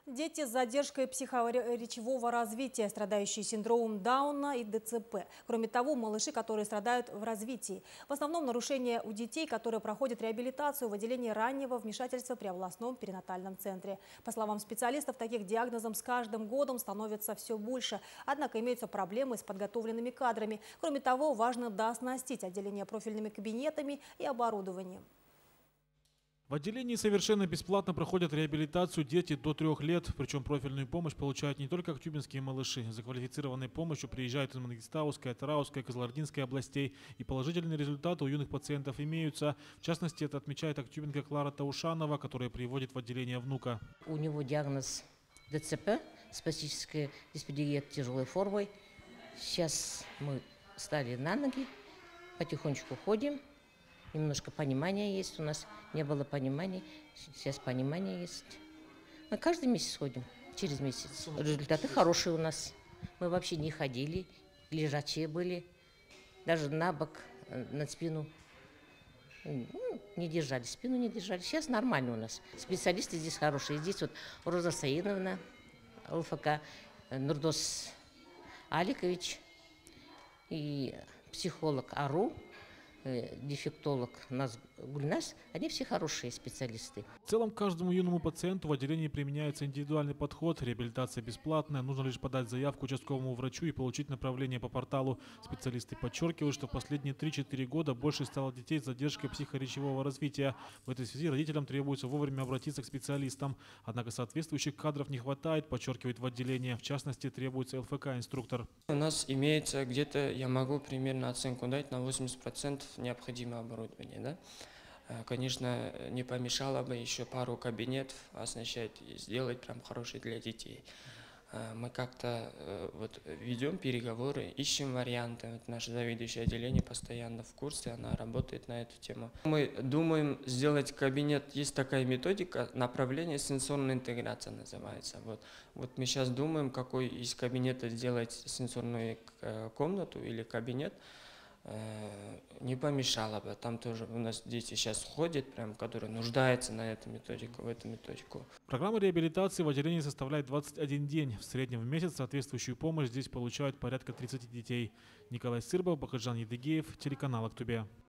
Дети с задержкой психоречевого развития, страдающие синдромом Дауна и ДЦП. Кроме того, малыши, которые страдают в развитии. В основном нарушения у детей, которые проходят реабилитацию в отделении раннего вмешательства при областном перинатальном центре. По словам специалистов, таких диагнозов с каждым годом становится все больше. Однако имеются проблемы с подготовленными кадрами. Кроме того, важно дооснастить отделение профильными кабинетами и оборудованием. В отделении совершенно бесплатно проходят реабилитацию дети до 3 лет. Причем профильную помощь получают не только актюбинские малыши. За квалифицированной помощью приезжают из Мангистауской, Атырауской, Кызылординской областей. И положительные результаты у юных пациентов имеются. В частности, это отмечает актюбинка Клара Таушанова, которая приводит в отделение внука. У него диагноз ДЦП, спастическая диспедия тяжелой формой. Сейчас мы стали на ноги, потихонечку ходим. Немножко понимания есть у нас. Не было понимания, сейчас понимание есть. Мы каждый месяц ходим, через месяц. Результаты хорошие у нас. Мы вообще не ходили, лежачие были. Даже на бок, на спину не держали, спину не держали. Сейчас нормально у нас. Специалисты здесь хорошие. Здесь вот Роза Саидовна, ЛФК, Нурдос Аликович и психолог Ару, дефектолог Гульнас, они все хорошие специалисты. В целом, каждому юному пациенту в отделении применяется индивидуальный подход. Реабилитация бесплатная. Нужно лишь подать заявку участковому врачу и получить направление по порталу. Специалисты подчеркивают, что в последние 3-4 года больше стало детей с задержкой психоречевого развития. В этой связи родителям требуется вовремя обратиться к специалистам. Однако соответствующих кадров не хватает, подчеркивает в отделении. В частности, требуется ЛФК-инструктор. У нас имеется где-то, я могу примерно оценку дать, на 80% необходимое оборудование. Да? Конечно, не помешало бы еще пару кабинетов оснащать и сделать прям хороший для детей. Мы как-то вот ведем переговоры, ищем варианты. Вот наше заведующее отделение постоянно в курсе, она работает на эту тему. Мы думаем сделать кабинет, есть такая методика, направление сенсорная интеграция называется. Вот мы сейчас думаем, какой из кабинета сделать сенсорную комнату или кабинет. Не помешало бы. Там тоже у нас дети сейчас ходят, прям, которые нуждаются на эту методику, в эту методику. Программа реабилитации в отделении составляет 21 день. В среднем в месяц соответствующую помощь здесь получают порядка 30 детей. Николай Сырбов, Бахаджан Едыгеев, телеканал Актубе.